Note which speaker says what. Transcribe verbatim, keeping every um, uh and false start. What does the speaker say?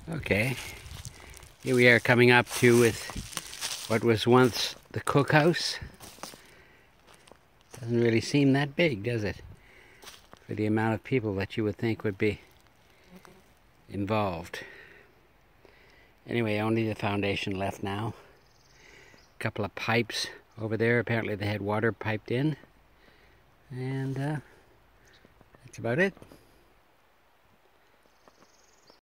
Speaker 1: Okay, here we are coming up to with what was once the cookhouse. Doesn't really seem that big, does it? For the amount of people that you would think would be involved. Anyway, only the foundation left now. A couple of pipes over there. Apparently they had water piped in. And uh, that's about it.